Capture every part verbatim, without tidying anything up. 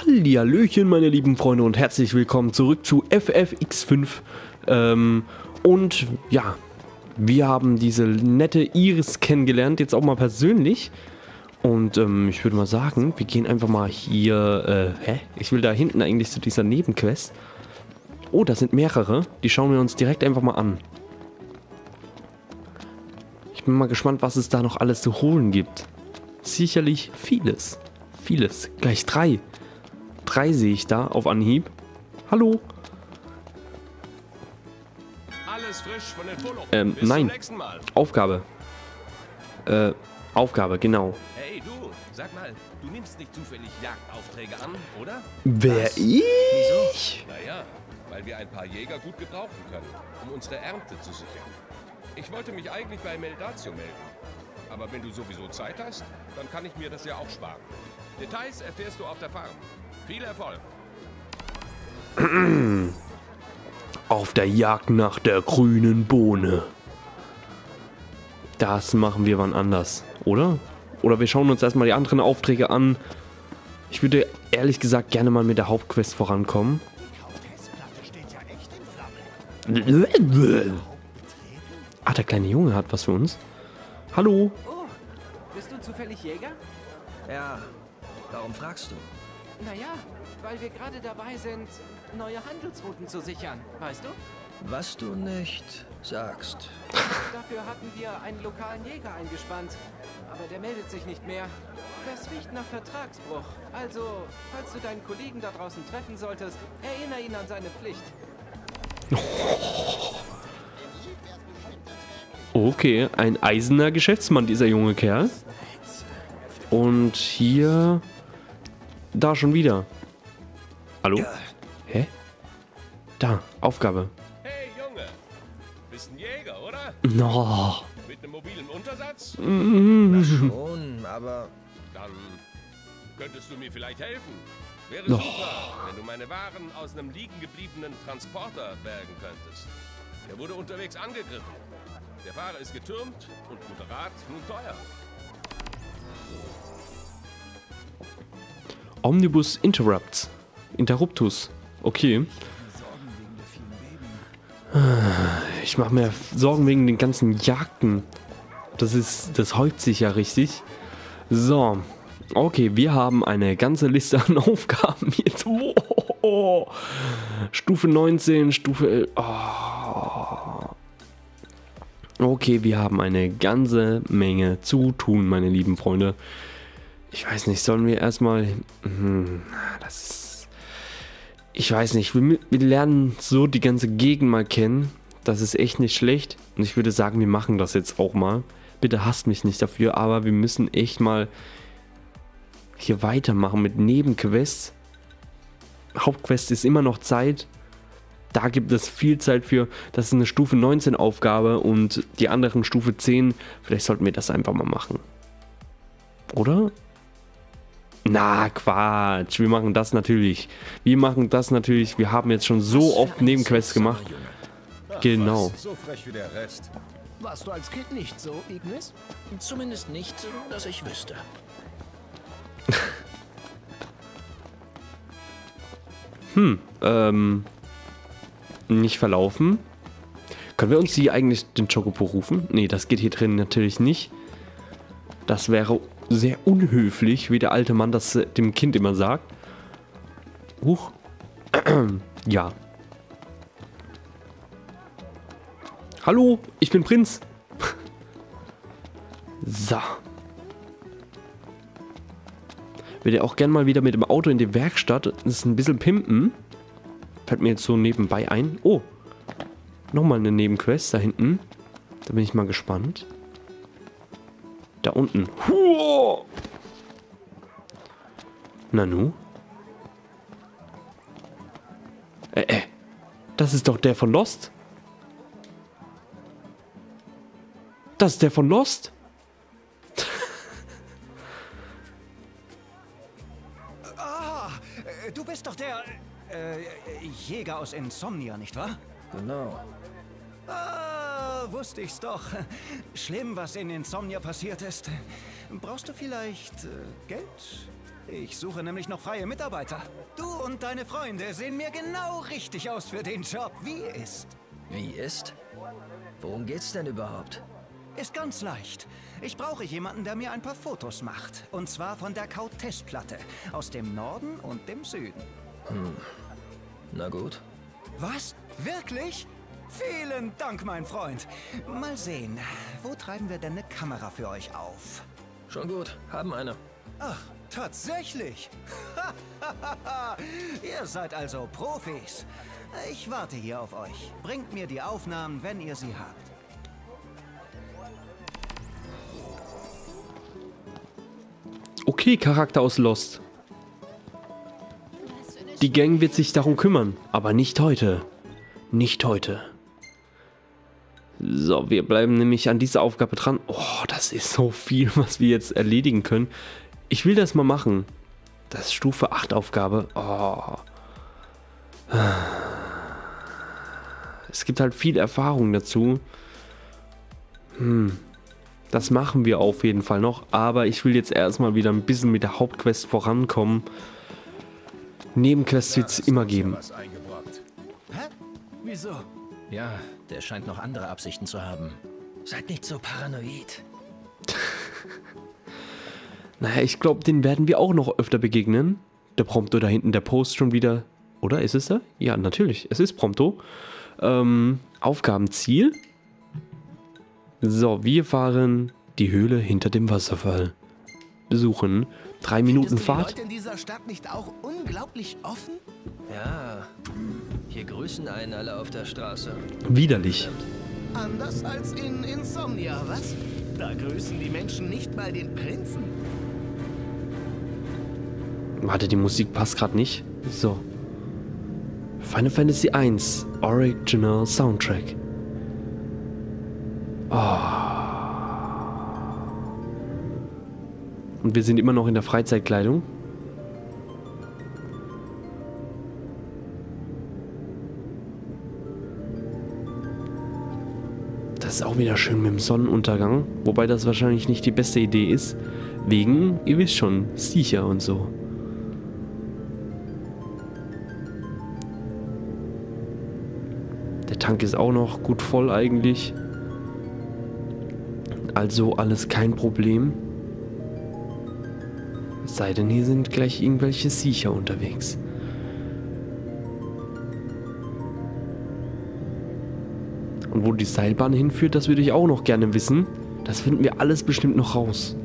Hallihallöchen, meine lieben Freunde, und herzlich willkommen zurück zu F F X fünf. Ähm, und ja, wir haben diese nette Iris kennengelernt, jetzt auch mal persönlich. Und ähm, ich würde mal sagen, wir gehen einfach mal hier, äh, hä? Ich will da hinten eigentlich zu dieser Nebenquest. Oh, da sind mehrere. Die schauen wir uns direkt einfach mal an. Ich bin mal gespannt, was es da noch alles zu holen gibt. Sicherlich vieles. Vieles. Gleich drei. Drei sehe ich da auf Anhieb. Hallo. Alles frisch von den Polo. Ähm, Bis nein. zum nächsten Mal. Aufgabe. Äh, Aufgabe, genau. Hey du, sag mal, du nimmst nicht zufällig Jagdaufträge an, oder? Wer Was? ich? Naja, weil wir ein paar Jäger gut gebrauchen können, um unsere Ernte zu sichern. Ich wollte mich eigentlich bei Meldatio melden. Aber wenn du sowieso Zeit hast, dann kann ich mir das ja auch sparen. Details erfährst du auf der Farm. Viel Erfolg. Auf der Jagd nach der grünen Bohne. Das machen wir wann anders, oder? Oder wir schauen uns erstmal die anderen Aufträge an. Ich würde ehrlich gesagt gerne mal mit der Hauptquest vorankommen. Ah, der kleine Junge hat was für uns. Hallo. Oh, bist du zufällig Jäger? Ja, warum fragst du? Naja, weil wir gerade dabei sind, neue Handelsrouten zu sichern, weißt du? Was du nicht sagst. Dafür hatten wir einen lokalen Jäger eingespannt, aber der meldet sich nicht mehr. Das riecht nach Vertragsbruch. Also, falls du deinen Kollegen da draußen treffen solltest, erinnere ihn an seine Pflicht. Okay, ein eiserner Geschäftsmann, dieser junge Kerl. Und hier... Da schon wieder. Hallo? Hä? Da, Aufgabe. Hey Junge, bist ein Jäger, oder? No. Mit einem mobilen Untersatz? Schon, aber Dann könntest du mir vielleicht helfen. Wäre Doch. super, wenn du meine Waren aus einem liegen gebliebenen Transporter bergen könntest. Der wurde unterwegs angegriffen. Der Fahrer ist getürmt und guter Rat nun teuer. Omnibus Interrupts. Interruptus. Okay. Ich mache mir Sorgen wegen den ganzen Jagden. Das ist, das häuft sich ja richtig. So. Okay, wir haben eine ganze Liste an Aufgaben jetzt. Oh, Stufe neunzehn, Stufe elf. Oh. Okay, wir haben eine ganze Menge zu tun, meine lieben Freunde. Ich weiß nicht, sollen wir erstmal... Hm, das ist... Ich weiß nicht, wir, wir lernen so die ganze Gegend mal kennen. Das ist echt nicht schlecht. Und ich würde sagen, wir machen das jetzt auch mal. Bitte hasst mich nicht dafür, aber wir müssen echt mal hier weitermachen mit Nebenquests. Hauptquest ist immer noch Zeit. Da gibt es viel Zeit für. Das ist eine Stufe neunzehn Aufgabe und die anderen Stufe zehn. Vielleicht sollten wir das einfach mal machen. Oder? Na, Quatsch. Wir machen das natürlich. Wir machen das natürlich. Wir haben jetzt schon so oft Nebenquests gemacht. Genau. So frech wie der Rest. Warst du als Kind nicht so, Ignis? zumindest nicht, dass ich wüsste. Hm, ähm... Nicht verlaufen. Können wir uns die eigentlich den Chocobo rufen? Nee, das geht hier drin natürlich nicht. Das wäre sehr unhöflich, wie der alte Mann das äh, dem Kind immer sagt. Huch. Ja. Hallo, ich bin Prinz. So. Würde auch gern mal wieder mit dem Auto in die Werkstatt. Das ist ein bisschen pimpen. Fällt mir jetzt so nebenbei ein. Oh. Nochmal eine Nebenquest da hinten. Da bin ich mal gespannt. Da unten. Huo! Nanu? Äh, äh. Das ist doch der von Lost. Das ist der von Lost. Ah, äh, du bist doch der äh, Jäger aus Insomnia, nicht wahr? Genau. Ah, wusste ich's doch. Schlimm, was in Insomnia passiert ist. Brauchst du vielleicht äh, Geld? Ich suche nämlich noch freie Mitarbeiter. Du und deine Freunde sehen mir genau richtig aus für den Job. Wie ist? Wie ist? Worum geht's denn überhaupt? Ist ganz leicht. Ich brauche jemanden, der mir ein paar Fotos macht. Und zwar von der Kautess-Platte. Aus dem Norden und dem Süden. Hm. Na gut. Was? Wirklich? Vielen Dank, mein Freund. Mal sehen, wo treiben wir denn eine Kamera für euch auf? Schon gut, haben eine. Ach, tatsächlich? Ihr seid also Profis. Ich warte hier auf euch. Bringt mir die Aufnahmen, wenn ihr sie habt. Okay, Charakter aus Lost. Die Gang wird sich darum kümmern, aber nicht heute. Nicht heute. So, wir bleiben nämlich an dieser Aufgabe dran. Oh, das ist so viel, was wir jetzt erledigen können. Ich will das mal machen. Das ist Stufe acht Aufgabe. Oh. Es gibt halt viel Erfahrung dazu. Hm. Das machen wir auf jeden Fall noch. Aber ich will jetzt erstmal wieder ein bisschen mit der Hauptquest vorankommen. Nebenquests wird es immer geben. Hä? Wieso? Ja, der scheint noch andere Absichten zu haben. Seid nicht so paranoid. Naja, ich glaube, den werden wir auch noch öfter begegnen. Der Prompto da hinten, der Post schon wieder. Oder ist es da? Ja, natürlich. Es ist Prompto. Ähm, Aufgabenziel. So, wir fahren die Höhle hinter dem Wasserfall. Besuchen. Drei Minuten Fahrt. Findest du die Leute in dieser Stadt nicht auch unglaublich offen? Ja, hier grüßen einen alle auf der Straße. Widerlich. Anders als in Insomnia, was? Da grüßen die Menschen nicht mal den Prinzen. Warte, die Musik passt gerade nicht. So. Final Fantasy eins Original Soundtrack. Oh. Und wir sind immer noch in der Freizeitkleidung. Das ist auch wieder schön mit dem Sonnenuntergang. Wobei das wahrscheinlich nicht die beste Idee ist. Wegen, ihr wisst schon, Siecher und so. Der Tank ist auch noch gut voll eigentlich. Also alles kein Problem. Es sei denn, hier sind gleich irgendwelche Siecher unterwegs. Und wo die Seilbahn hinführt, das würde ich auch noch gerne wissen. Das finden wir alles bestimmt noch raus.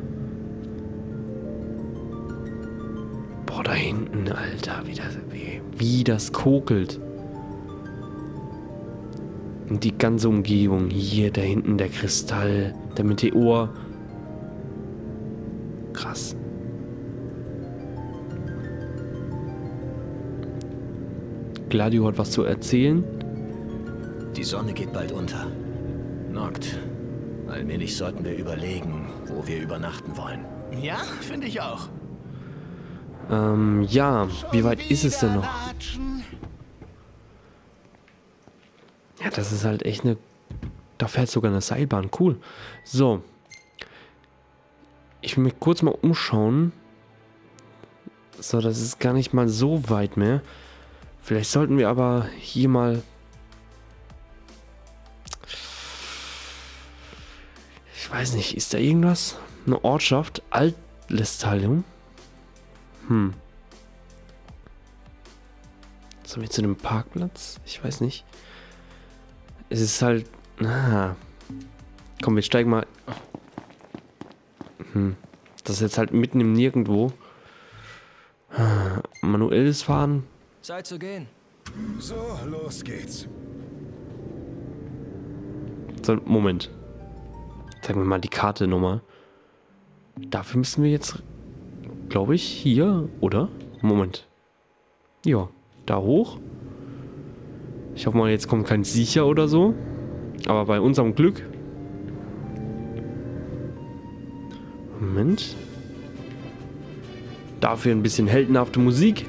Boah, da hinten, Alter, wie das, wie, wie das kokelt. Und die ganze Umgebung. Hier, da hinten der Kristall, der Meteor. Krass. Gladio hat was zu erzählen. Die Sonne geht bald unter. Noct. Allmählich sollten wir überlegen, wo wir übernachten wollen. Ja, finde ich auch. Ähm, ja, wie weit ist es denn noch? Latschen. Ja, das ist halt echt eine... Da fährt sogar eine Seilbahn. Cool. So. Ich will mich kurz mal umschauen. So, das ist gar nicht mal so weit mehr. Vielleicht sollten wir aber hier mal... Ich weiß nicht, ist da irgendwas? Eine Ortschaft? Altlestalium? Hm. Sollen wir zu dem Parkplatz? Ich weiß nicht. Es ist halt... Ah. Komm, wir steigen mal... Hm. Das ist jetzt halt mitten im Nirgendwo. Ah. Manuelles Fahren. Zeit zu gehen. So, los geht's. So, Moment. Zeig mir mal die Karte nochmal. Dafür müssen wir jetzt... Glaube ich, hier, oder? Moment. Ja, da hoch. Ich hoffe mal, jetzt kommt kein Siecher oder so. Aber bei unserem Glück. Moment. Dafür ein bisschen heldenhafte Musik.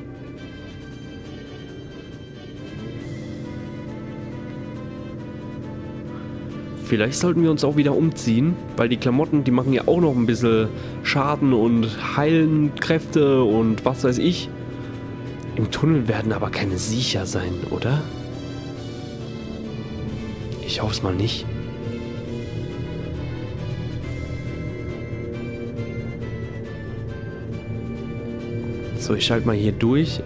Vielleicht sollten wir uns auch wieder umziehen, weil die Klamotten, die machen ja auch noch ein bisschen Schaden und heilen Kräfte und was weiß ich. Im Tunnel werden aber keine Siecher sein, oder? Ich hoffe es mal nicht. So, ich schalte mal hier durch.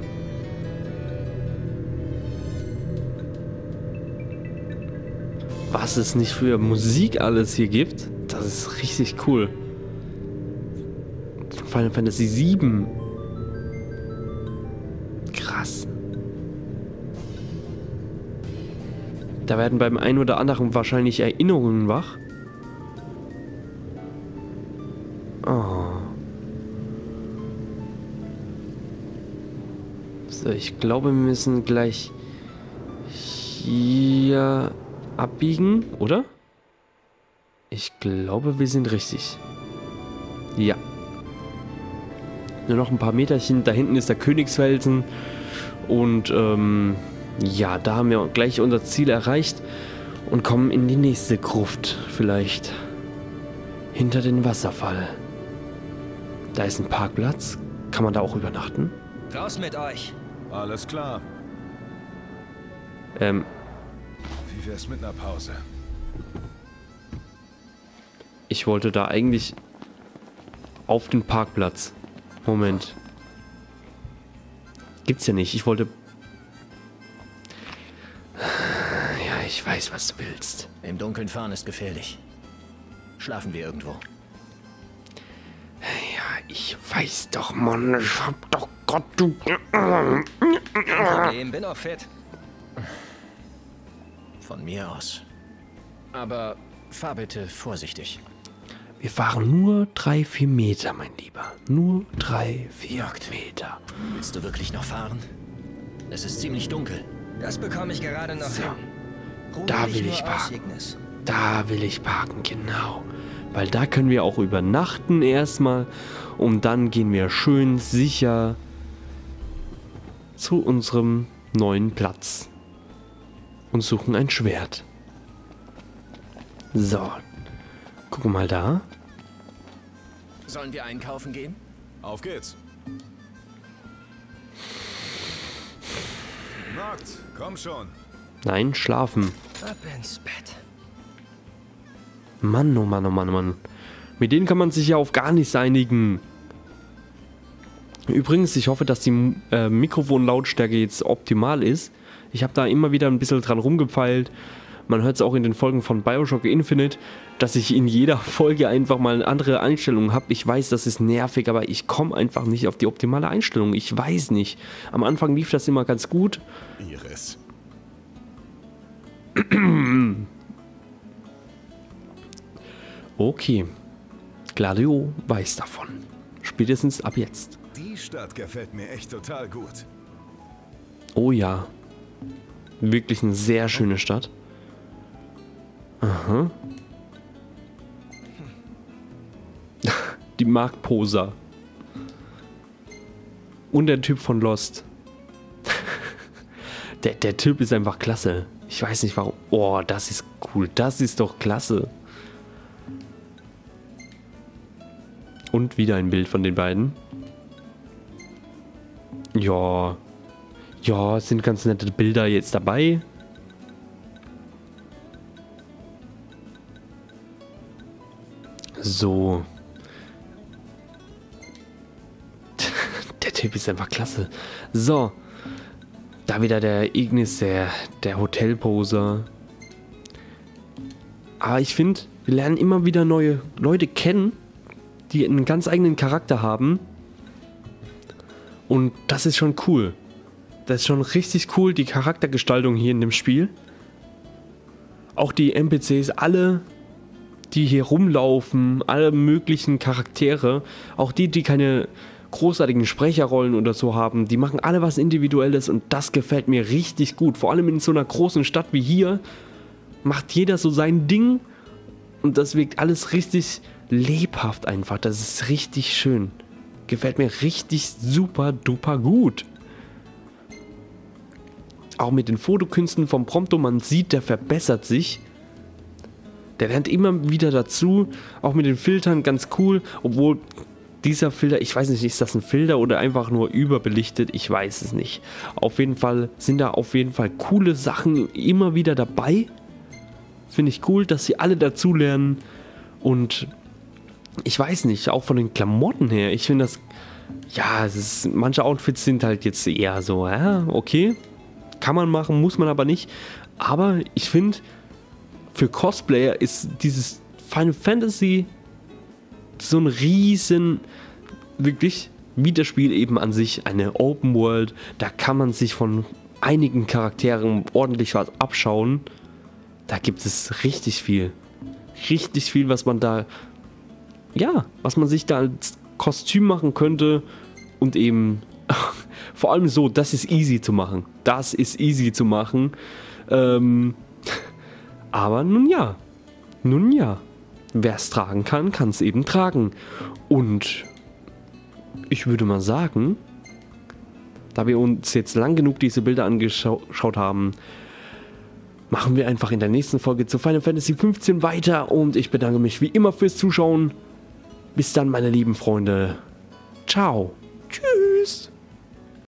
Was es nicht für Musik alles hier gibt, das ist richtig cool. Von Final Fantasy sieben. Krass. Da werden beim einen oder anderen wahrscheinlich Erinnerungen wach. Oh. So, ich glaube, wir müssen gleich hier abbiegen, oder? Ich glaube, wir sind richtig. Ja. Nur noch ein paar Meterchen. Da hinten ist der Königsfelsen. Und ähm, ja, da haben wir gleich unser Ziel erreicht und kommen in die nächste Gruft vielleicht. Hinter den Wasserfall. Da ist ein Parkplatz. Kann man da auch übernachten? Raus mit euch! Alles klar. Ähm, Wie wär's mit einer Pause? ich wollte da eigentlich auf den Parkplatz. Moment. Gibt's ja nicht. Ich wollte... Ja, ich weiß, was du willst. Im Dunkeln fahren ist gefährlich. Schlafen wir irgendwo. Ja, ich weiß doch, Mann. Ich hab doch Gott, du... Kein Problem, bin auch fit. Von mir aus. Aber fahr bitte vorsichtig. Wir fahren nur drei, vier Meter, mein Lieber. Nur drei, vier Meter. Willst du wirklich noch fahren? Es ist ziemlich dunkel. Das bekomme ich gerade noch So. hin. Ruhe Da dich will nur ich aus, parken. Ignis. Da will ich parken, genau. Weil da können wir auch übernachten erstmal. Und dann gehen wir schön sicher zu unserem neuen Platz. Und suchen ein Schwert. So. Guck mal da. Sollen wir einkaufen gehen? Auf geht's. Noct, komm schon. Nein, schlafen. Ab ins Bett. Mann, oh Mann, oh Mann, oh Mann. Mit denen kann man sich ja auf gar nichts einigen. Übrigens, ich hoffe, dass die äh, Mikrofonlautstärke jetzt optimal ist. Ich habe da immer wieder ein bisschen dran rumgefeilt. Man hört es auch in den Folgen von Bioshock Infinite, dass ich in jeder Folge einfach mal eine andere Einstellung habe. Ich weiß, das ist nervig, aber ich komme einfach nicht auf die optimale Einstellung. Ich weiß nicht. Am Anfang lief das immer ganz gut. Iris. Okay. Gladio weiß davon. Spätestens ab jetzt. Die Stadt gefällt mir echt total gut. Oh ja. Wirklich eine sehr schöne Stadt. Aha. Die Marktposer. Und der Typ von Lost. der, der Typ ist einfach klasse. Ich weiß nicht warum. Oh, das ist cool. Das ist doch klasse. Und wieder ein Bild von den beiden. Ja. Ja, es sind ganz nette Bilder jetzt dabei. So. Der Typ ist einfach klasse. So. Da wieder der Ignis, der, der Hotelposer. Aber ich finde, wir lernen immer wieder neue Leute kennen, die einen ganz eigenen Charakter haben. Und das ist schon cool. Das ist schon richtig cool, die Charaktergestaltung hier in dem Spiel. Auch die N P Cs, alle, die hier rumlaufen, alle möglichen Charaktere, auch die, die keine großartigen Sprecherrollen oder so haben, die machen alle was Individuelles und das gefällt mir richtig gut. Vor allem in so einer großen Stadt wie hier macht jeder so sein Ding und das wirkt alles richtig lebhaft einfach. Das ist richtig schön. Gefällt mir richtig super duper gut. Auch mit den Fotokünsten vom Prompto, man sieht, der verbessert sich. Der lernt immer wieder dazu, auch mit den Filtern ganz cool, obwohl dieser Filter, ich weiß nicht, ist das ein Filter oder einfach nur überbelichtet, ich weiß es nicht. Auf jeden Fall sind da auf jeden Fall coole Sachen immer wieder dabei. Finde ich cool, dass sie alle dazulernen und ich weiß nicht, auch von den Klamotten her, ich finde das, ja, es ist, manche Outfits sind halt jetzt eher so, ja, okay, kann man machen, muss man aber nicht, aber ich finde, für Cosplayer ist dieses Final Fantasy so ein riesen, wirklich, wie das Spiel eben an sich, eine Open World, da kann man sich von einigen Charakteren ordentlich was abschauen. Da gibt es richtig viel. Richtig viel, was man da, ja, was man sich da als Kostüm machen könnte und eben, vor allem so, das ist easy zu machen. Das ist easy zu machen. Ähm, aber nun ja, nun ja. Wer es tragen kann, kann es eben tragen. Und ich würde mal sagen, da wir uns jetzt lang genug diese Bilder angeschaut haben, machen wir einfach in der nächsten Folge zu Final Fantasy fünfzehn weiter. Und ich bedanke mich wie immer fürs Zuschauen. Bis dann, meine lieben Freunde. Ciao. Tschüss.